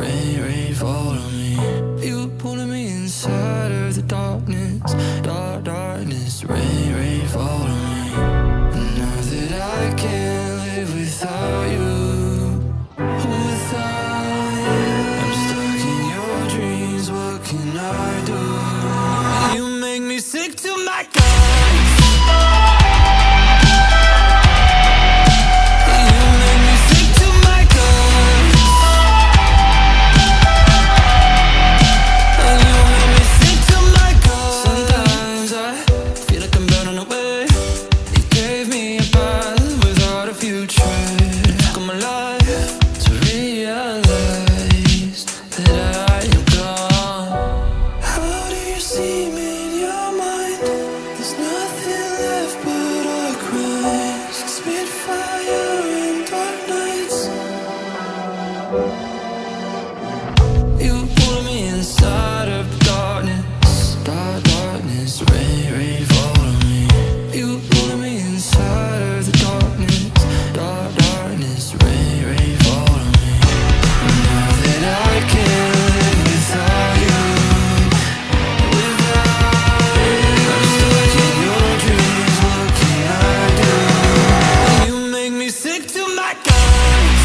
rain, rain, fall on me. You pulling me inside of the darkness, dark, darkness, rain, rain, fall on me. Now that I can't live without you, without you, I'm stuck in your dreams, what can I do? You make me sick to my guts. You pull me inside of darkness, dark, darkness, rain, rain, fall on me. You pull me inside of the darkness, dark, darkness, rain, rain, fall on me. Now that I can't live without you, without you, I'm stuck in your dreams, what can I do? You make me sick to my guts.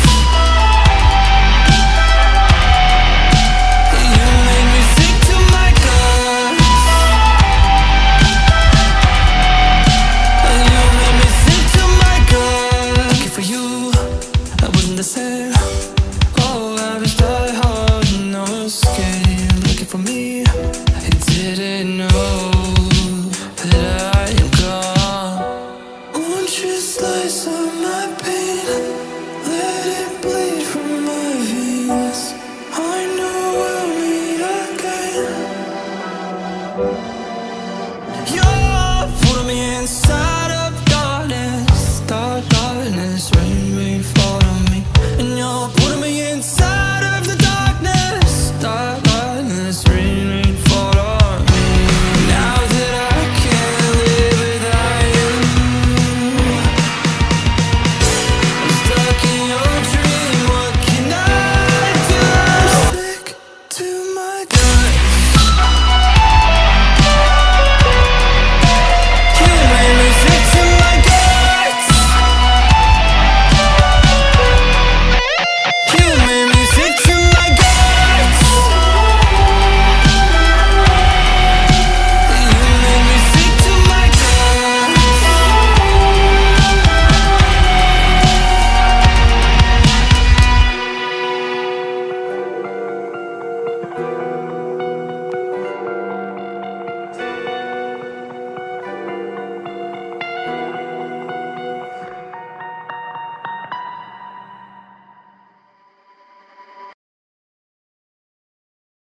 Oh, I was die hard, no escape. Looking for me, you didn't know that I am gone. Won't you slice of my pain, let it bleed from my veins? I know we'll meet again. You're pulling me inside.